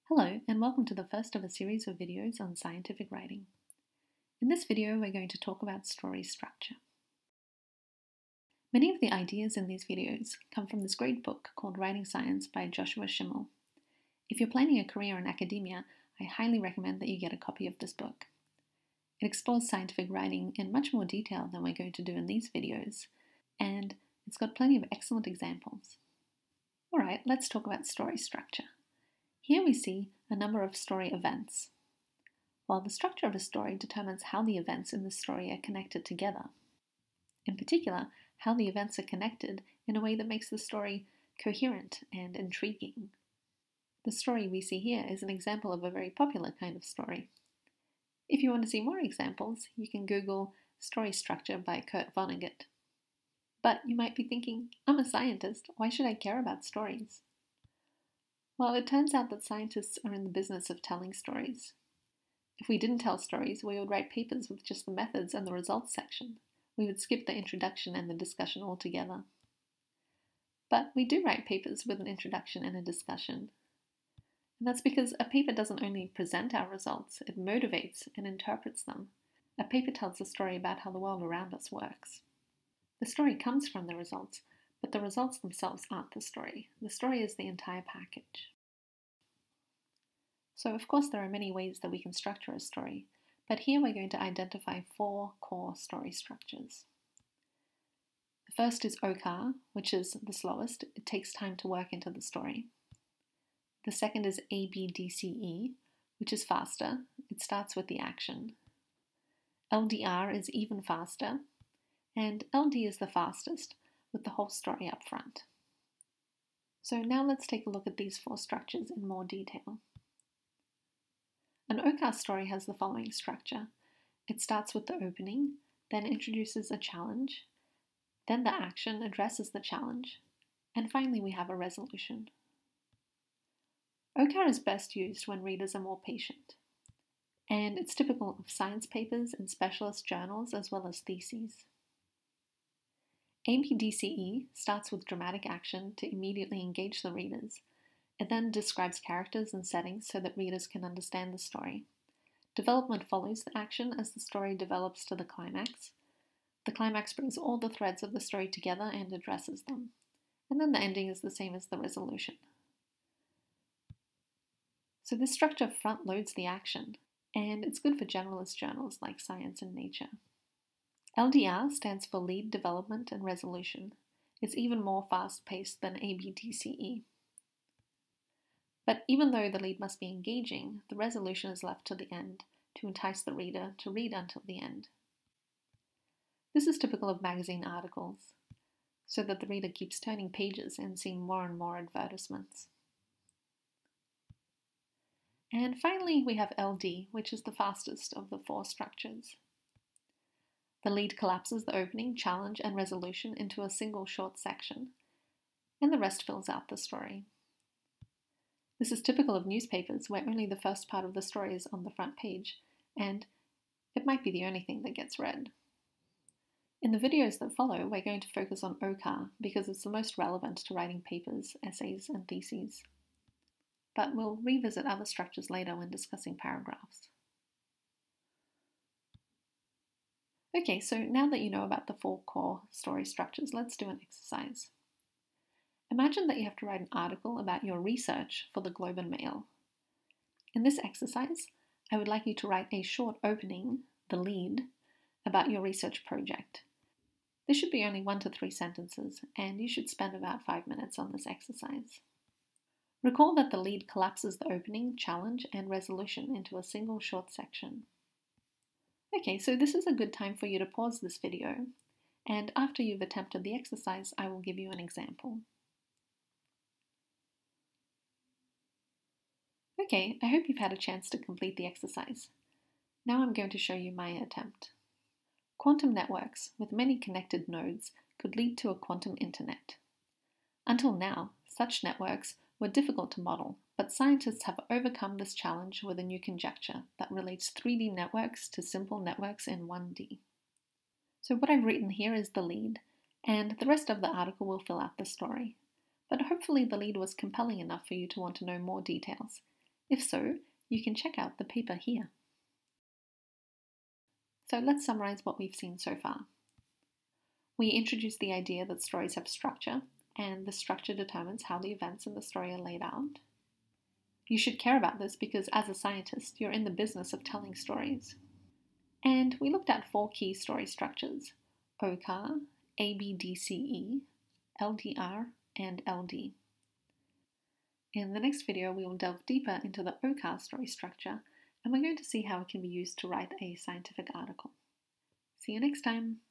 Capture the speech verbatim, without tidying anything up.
Hello, and welcome to the first of a series of videos on scientific writing. In this video, we're going to talk about story structure. Many of the ideas in these videos come from this great book called Writing Science by Joshua Schimel. If you're planning a career in academia, I highly recommend that you get a copy of this book. It explores scientific writing in much more detail than we're going to do in these videos, and it's got plenty of excellent examples. Alright, let's talk about story structure. Here we see a number of story events. While the structure of a story determines how the events in the story are connected together. In particular, how the events are connected in a way that makes the story coherent and intriguing. The story we see here is an example of a very popular kind of story. If you want to see more examples, you can Google story structure by Kurt Vonnegut. But you might be thinking, I'm a scientist, why should I care about stories? Well, it turns out that scientists are in the business of telling stories. If we didn't tell stories, we would write papers with just the methods and the results section. We would skip the introduction and the discussion altogether. But we do write papers with an introduction and a discussion. And that's because a paper doesn't only present our results, it motivates and interprets them. A paper tells a story about how the world around us works. The story comes from the results, but the results themselves aren't the story. The story is the entire package. So of course there are many ways that we can structure a story, but here we're going to identify four core story structures. The first is O C A R, which is the slowest. It takes time to work into the story. The second is A B D C E, which is faster. It starts with the action. L D R is even faster, and L D is the fastest, with the whole story up front. So now let's take a look at these four structures in more detail. An O C A R story has the following structure. It starts with the opening, then introduces a challenge, then the action addresses the challenge, and finally we have a resolution. O C A R is best used when readers are more patient, and it's typical of science papers and specialist journals as well as theses. A B D C E starts with dramatic action to immediately engage the readers. It then describes characters and settings so that readers can understand the story. Development follows the action as the story develops to the climax. The climax brings all the threads of the story together and addresses them. And then the ending is the same as the resolution. So this structure front loads the action, and it's good for generalist journals like Science and Nature. L D R stands for Lead Development and Resolution. It's even more fast-paced than A B D C E. But even though the lead must be engaging, the resolution is left to the end to entice the reader to read until the end. This is typical of magazine articles, so that the reader keeps turning pages and seeing more and more advertisements. And finally, we have L D, which is the fastest of the four structures. The lead collapses the opening, challenge, and resolution into a single short section, and the rest fills out the story. This is typical of newspapers where only the first part of the story is on the front page, and it might be the only thing that gets read. In the videos that follow, we're going to focus on O C A R because it's the most relevant to writing papers, essays, and theses. But we'll revisit other structures later when discussing paragraphs. Okay, so now that you know about the four core story structures, let's do an exercise. Imagine that you have to write an article about your research for the Globe and Mail. In this exercise, I would like you to write a short opening, the lead, about your research project. This should be only one to three sentences, and you should spend about five minutes on this exercise. Recall that the lead collapses the opening, challenge, and resolution into a single short section. Okay, so this is a good time for you to pause this video, and after you've attempted the exercise, I will give you an example. Okay, I hope you've had a chance to complete the exercise. Now I'm going to show you my attempt. Quantum networks with many connected nodes could lead to a quantum internet. Until now, such networks were difficult to model, but scientists have overcome this challenge with a new conjecture that relates three D networks to simple networks in one D. So what I've written here is the lead, and the rest of the article will fill out the story. But hopefully the lead was compelling enough for you to want to know more details. If so, you can check out the paper here. So let's summarize what we've seen so far. We introduced the idea that stories have structure, and the structure determines how the events in the story are laid out. You should care about this because as a scientist, you're in the business of telling stories. And we looked at four key story structures: O C A R, A B D C E, L D R, and L D. In the next video, we will delve deeper into the O C A R story structure, and we're going to see how it can be used to write a scientific article. See you next time!